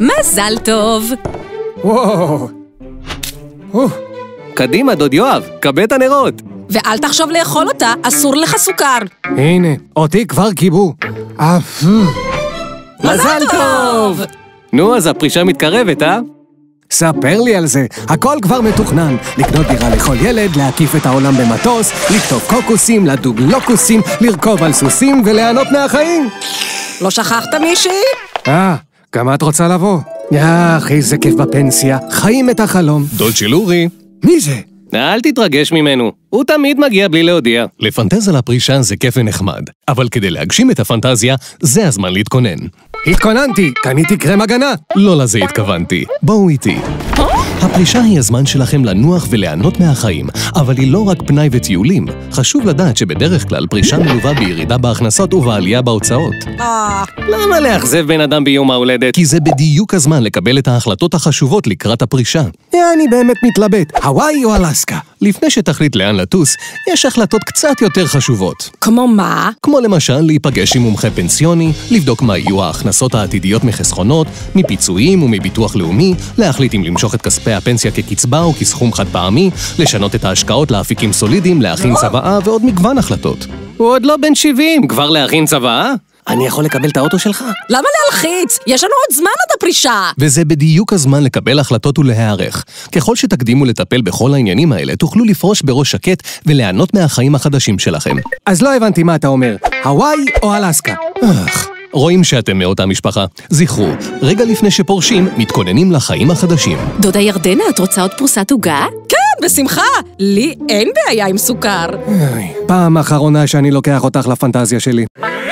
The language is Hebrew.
מזל טוב! וואו! קדימה, דוד יואב, קבל את הנרות. ואל תחשוב לאכול אותה, אסור לך סוכר. הנה, אותי כבר קיבו. מזל טוב! נו, אז הפרישה מתקרבת, אה? ספר לי על זה, הכל כבר מתוכנן. לקנות דירה לכל ילד, להקיף את העולם במטוס, לכתוב קוקוסים, לדוג לוקוסים, לרכוב על סוסים וליהנות מהחיים. לא שכחת מישהי? גם את רוצה לבוא? איזה כיף בפנסיה, חיים את החלום. דוד של אורי. מי זה? אל תתרגש ממנו, הוא תמיד מגיע בלי להודיע. לפנטז על הפרישה זה כיף ונחמד, אבל כדי להגשים את הפנטזיה, זה הזמן להתכונן. התכוננתי, קניתי קרם הגנה. לא לזה התכוונתי, בואו איתי. הפרישה היא הזמן שלכם לנוח וליהנות מהחיים, אבל היא לא רק פנאי וטיולים. חשוב לדעת שבדרך כלל פרישה מלווה בירידה בהכנסות ובעלייה בהוצאות. למה לאכזב בן אדם ביום ההולדת? כי זה בדיוק הזמן לקבל את ההחלטות החשובות לקראת הפרישה. אני באמת מתלבט, הוואי או אלסקה? לפני שתחליט לאן לטוס, יש החלטות קצת יותר חשובות. כמו מה? כמו למשל להיפגש עם מומחה פנסיוני, לבדוק מה יהיו ההכנסות העתידיות מחסכונות, מפיצויים ומביטוח לאומי, להחליט אם למשוך את כספי הפנסיה כקצבה או כסכום חד פעמי, לשנות את ההשקעות לאפיקים סולידיים, להכין צוואה ועוד מגוון החלטות. הוא עוד לא בן 70, כבר להכין צוואה? אני יכול לקבל את האוטו שלך? למה להלחיץ? יש לנו עוד זמן עד הפרישה! וזה בדיוק הזמן לקבל החלטות ולהיערך. ככל שתקדימו לטפל בכל העניינים האלה, תוכלו לפרוש בראש שקט וליהנות מהחיים החדשים שלכם. אז לא הבנתי מה אתה אומר, הוואי או אלסקה? רואים שאתם מאותה משפחה. זכרו, רגע לפני שפורשים, מתכוננים לחיים החדשים. דודה ירדנה, את רוצה עוד פרוסת עוגה? כן, בשמחה! לי אין בעיה עם סוכר. פעם אחרונה שאני לוקח אותך לפנטזיה שלי.